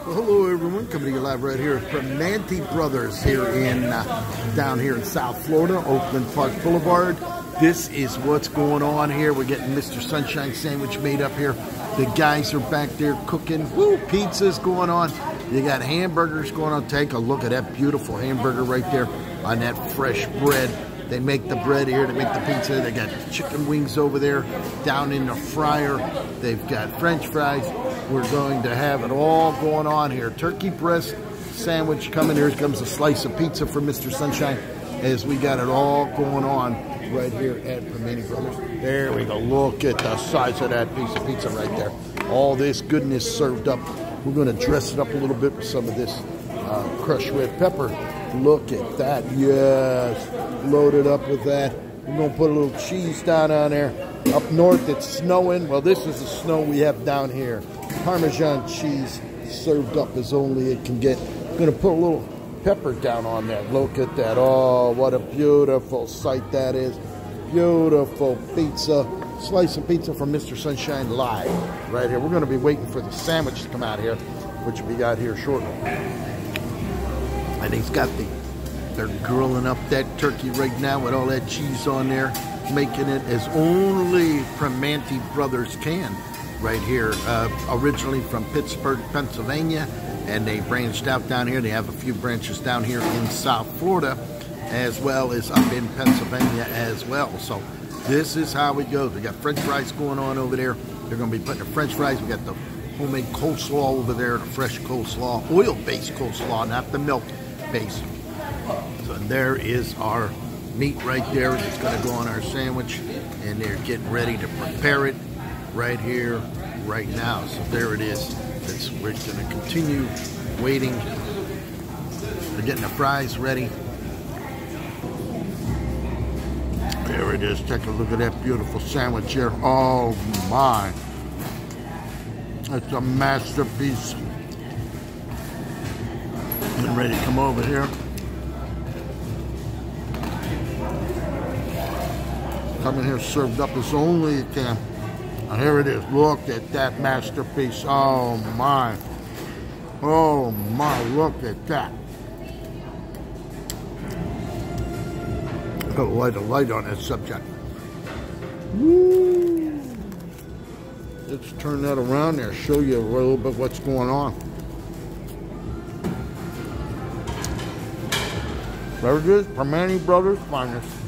Well, hello everyone, coming to you live right here from Primanti Brothers here in down here in South Florida, Oakland Park Boulevard. This is what's going on here. We're getting Mr. Sunshine sandwich made up here. The guys are back there cooking. Woo, pizza's going on. You got hamburgers going on. Take a look at that beautiful hamburger right there on that fresh bread. They make the bread here, they make the pizza. They got chicken wings over there down in the fryer. They've got French fries. We're going to have it all going on here. Turkey breast sandwich coming. Here comes a slice of pizza for Mr. Sunshine as we got it all going on right here at Primanti Brothers. There we go. Look at the size of that piece of pizza right there. All this goodness served up. We're going to dress it up a little bit with some of this crushed red pepper. Look at that. Yes. Loaded up with that. We're going to put a little cheese down on there. Up north, it's snowing. Well, this is the snow we have down here. Parmesan cheese served up as only it can get. I'm going to put a little pepper down on there. Look at that. Oh, what a beautiful sight that is. Beautiful pizza. Slice of pizza from Mr. Sunshine live right here. We're going to be waiting for the sandwich to come out here, which we got here shortly. And he's got they're grilling up that turkey right now with all that cheese on there, making it as only Primanti Brothers can right here. Originally from Pittsburgh, Pennsylvania, and they branched out down here. They have a few branches down here in South Florida, as well as up in Pennsylvania as well. So this is how it goes. We got French fries going on over there. They're going to be putting the French fries. We got the homemade coleslaw over there, the fresh coleslaw, oil-based coleslaw, not the milk-based. So there is our meat right there. It's going to go on our sandwich, and they're getting ready to prepare it right here, right now. So there it is. We're going to continue waiting. They're getting the fries ready. There it is. Take a look at that beautiful sandwich here. Oh my. It's a masterpiece. Getting ready to come over here. Coming here served up as only it can. And here it is. Look at that masterpiece. Oh my. Oh my, look at that. I've got to light a light on that subject. Woo. Let's turn that around there, show you a little bit what's going on. There it is, Primanti Brothers finest.